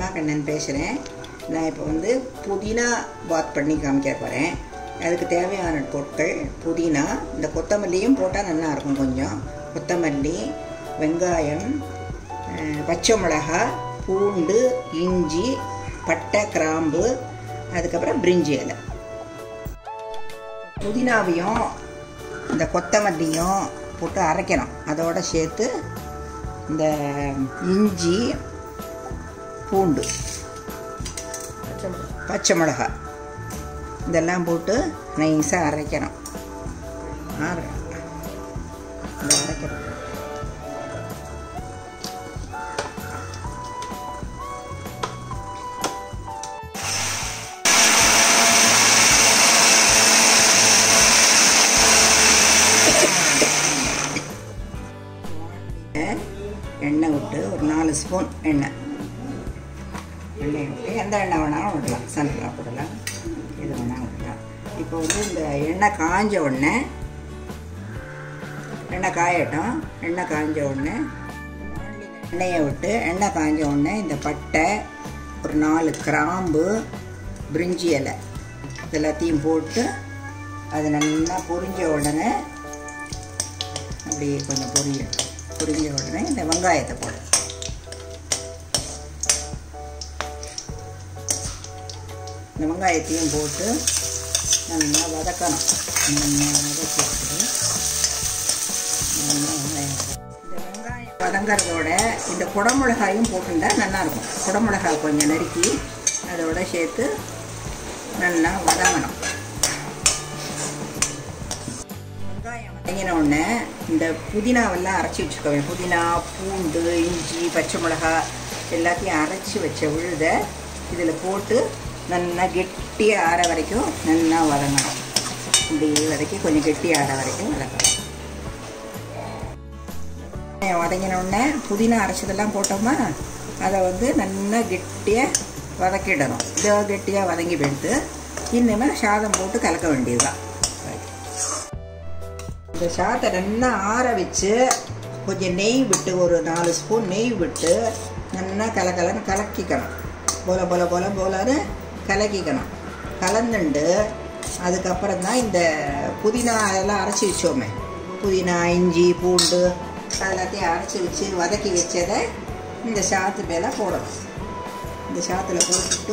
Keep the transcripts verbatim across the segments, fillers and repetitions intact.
கண்ணன் பேசுகிறேன். நான் இப்போ வந்து புதினா பாத் பண்ணி காமிக்க போகிறேன். அதுக்கு தேவையான பொருட்கள் புதினா, இந்த கொத்தமல்லியும் போட்டால் நல்லாயிருக்கும். கொஞ்சம் கொத்தமல்லி, வெங்காயம், பச்சை மிளகா, பூண்டு, இஞ்சி, பட்டை, கிராம்பு, அதுக்கப்புறம் பிரிஞ்சி இலை. புதினாவையும் இந்த கொத்தமல்லியும் போட்டு அரைக்கணும். அதோடு சேர்த்து இந்த இஞ்சி, பூண்டு, பச்சை மிளகா இதெல்லாம் போட்டு நைஸாக அரைக்கணும். இந்த அரைக்கணும். எண்ணெய் விட்டு ஒரு நாலு ஸ்பூன் எண்ணெய் எண்ணெய் விட்டு எந்த எண்ணெய் வேணாலும் விடலாம். சன்ஃப்ளவர் போடலாம், எது வேணாலும் விடலாம். இப்போ வந்து இந்த எண்ணெய் காஞ்ச உடனே எண்ணெய் காயட்டும். எண்ணெய் காஞ்ச உடனே எண்ணெயை விட்டு எண்ணெய் காஞ்ச உடனே இந்த பட்டை, ஒரு நாலு கிராம்பு, பிரிஞ்சி இலை எல்லாத்தையும் போட்டு அது நல்லா பொரிஞ்ச உடனே அப்படி கொஞ்சம் பொரியட்டும். பொரிஞ்ச உடனே இந்த வெங்காயத்தை போடு. இந்த வெங்காயத்தையும் போட்டு நல்லா வதக்கணும். நல்லா வதக்கிட்டு நல்லா வெங்காயம் இந்த வெங்காயம் வதங்கிறதோட இந்த குடமிளகாயும் போட்டுட்டா நல்லாயிருக்கும். குடமிளகாய் கொஞ்சம் நறுக்கி அதோட சேர்த்து நல்லா வதங்கணும். வெங்காயம் வதங்கின உடனே இந்த புதினாவெல்லாம் அரைச்சி வச்சுக்கோங்க. புதினா, பூண்டு, இஞ்சி, பச்சை மிளகா எல்லாத்தையும் அரைச்சி வச்ச விழுத இதில் போட்டு நல்லா கெட்டியாக ஆற வரைக்கும் நல்லா வதங்கணும். இப்படி வதக்கி கொஞ்சம் கெட்டி ஆற வரைக்கும் வதங்கணும். வதங்கினோடனே புதினா அரைச்சதெல்லாம் போட்டோமா அதை வந்து நல்லா கெட்டியாக வதக்கிடணும். இதோ கெட்டியாக வதங்கி போயிடுத்து இன்னுமே சாதம் போட்டு கலக்க வேண்டியதுதான். இந்த சாதத்தை நல்லா ஆற வச்சு கொஞ்சம் நெய் விட்டு ஒரு நாலு ஸ்பூன் நெய் விட்டு நல்லா கலக்கலன்னு கலக்கிக்கணும். போல போல போல போலன்னு கலக்கிக்கணும். கலந்துண்டு அதுக்கப்புறம் தான் இந்த புதினா அதெல்லாம் அரைச்சி வச்சோமே, புதினா, இஞ்சி, பூண்டு அதெல்லாத்தையும் அரைச்சி வச்சு வதக்கி வச்சதை இந்த சாத்து மேலே போடணும். இந்த சாத்தில் போட்டுட்டு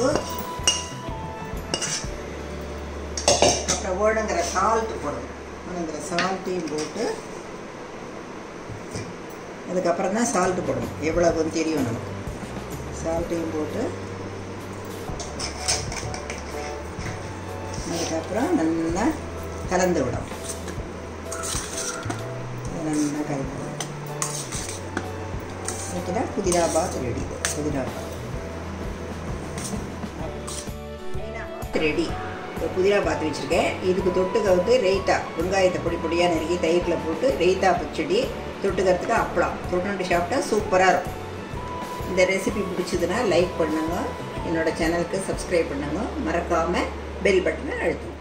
அப்புறம் வேணுங்கிற சால்ட்டு போடணும். வேணுங்கிற சால்ட்டையும் போட்டு அதுக்கப்புறம் தான் சால்ட்டு போடணும். எவ்வளோன்னு தெரியும் நமக்கு. சால்ட்டையும் போட்டு அதுக்கப்புறம் நல்லா கலந்து விடணும். நல்லா கலந்து விடணும். ஓகேனா புதினா பாத் ரெடி. புதினா பாத் ரெடி. இப்போ புதினா பாத் வச்சுருக்கேன். இதுக்கு தொட்டுக்க வந்து ரைத்தா, வெங்காயத்தை பொடி பொடியாக நறுக்கி தயிரில் போட்டு ரைத்தா பச்சடி, தொட்டுக்கிறதுக்கு அப்பளம் தொட்டுட்டு சாப்பிட்டா சூப்பராக இருக்கும். இந்த ரெசிபி பிடிச்சதுன்னா லைக் பண்ணுங்க, என்னோட சேனலுக்கு சப்ஸ்கிரைப் பண்ணுங்க, மறக்காமல் பெல் பட்டனை அழுத்துங்க.